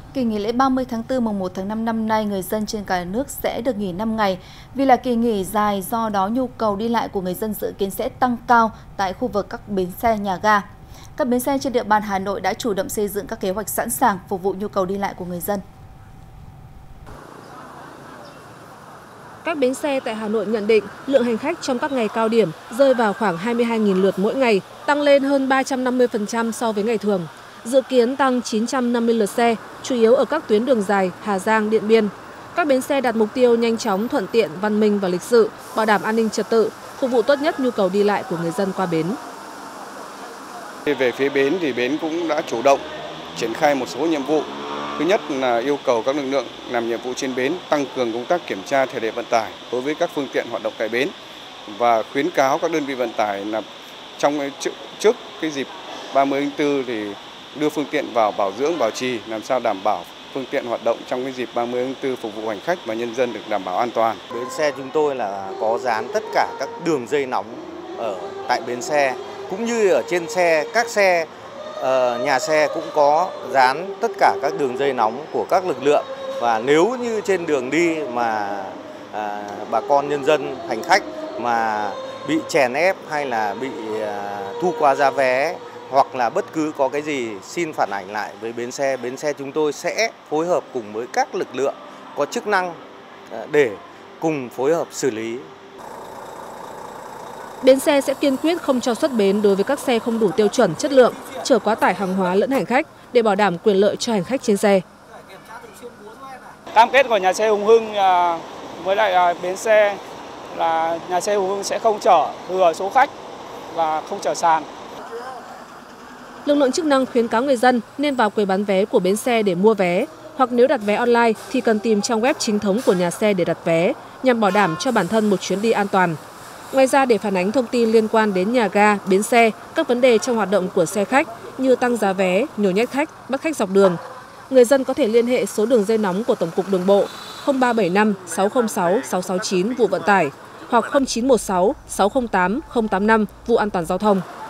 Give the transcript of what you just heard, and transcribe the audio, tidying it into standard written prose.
Kỳ nghỉ lễ 30 tháng 4 mùng 1 tháng 5 năm nay, người dân trên cả nước sẽ được nghỉ 5 ngày. Vì là kỳ nghỉ dài, do đó nhu cầu đi lại của người dân dự kiến sẽ tăng cao tại khu vực các bến xe, nhà ga. Các bến xe trên địa bàn Hà Nội đã chủ động xây dựng các kế hoạch sẵn sàng phục vụ nhu cầu đi lại của người dân. Các bến xe tại Hà Nội nhận định lượng hành khách trong các ngày cao điểm rơi vào khoảng 22.000 lượt mỗi ngày, tăng lên hơn 350% so với ngày thường. Dự kiến tăng 950 lượt xe, chủ yếu ở các tuyến đường dài Hà Giang, Điện Biên. Các bến xe đặt mục tiêu nhanh chóng, thuận tiện, văn minh và lịch sự, bảo đảm an ninh trật tự, phục vụ tốt nhất nhu cầu đi lại của người dân qua bến. Về phía bến thì bến cũng đã chủ động triển khai một số nhiệm vụ. Thứ nhất là yêu cầu các lực lượng làm nhiệm vụ trên bến tăng cường công tác kiểm tra thể lệ vận tải đối với các phương tiện hoạt động tại bến và khuyến cáo các đơn vị vận tải là trước cái dịp 30 tháng 4 thì đưa phương tiện vào bảo dưỡng, bảo trì làm sao đảm bảo phương tiện hoạt động trong cái dịp 30 tháng 4 phục vụ hành khách và nhân dân được đảm bảo an toàn. Bến xe chúng tôi là có dán tất cả các đường dây nóng ở tại bến xe, cũng như ở trên xe, các xe nhà xe cũng có dán tất cả các đường dây nóng của các lực lượng. Và nếu như trên đường đi mà bà con nhân dân, hành khách mà bị chèn ép hay là bị thu qua giá vé hoặc là bất cứ có cái gì xin phản ảnh lại với bến xe chúng tôi sẽ phối hợp cùng với các lực lượng có chức năng để cùng phối hợp xử lý. Bến xe sẽ kiên quyết không cho xuất bến đối với các xe không đủ tiêu chuẩn chất lượng, chở quá tải hàng hóa lẫn hành khách để bảo đảm quyền lợi cho hành khách trên xe. Cam kết của nhà xe Hùng Hưng với lại bến xe là nhà xe Hùng Hưng sẽ không chở thừa số khách và không chở sàn. Lực lượng chức năng khuyến cáo người dân nên vào quầy bán vé của bến xe để mua vé, hoặc nếu đặt vé online thì cần tìm trang web chính thống của nhà xe để đặt vé, nhằm bảo đảm cho bản thân một chuyến đi an toàn. Ngoài ra, để phản ánh thông tin liên quan đến nhà ga, bến xe, các vấn đề trong hoạt động của xe khách như tăng giá vé, nhồi nhét khách, bắt khách dọc đường, người dân có thể liên hệ số đường dây nóng của Tổng cục Đường bộ 0375 606 669 vụ vận tải hoặc 0916 608 085 vụ an toàn giao thông.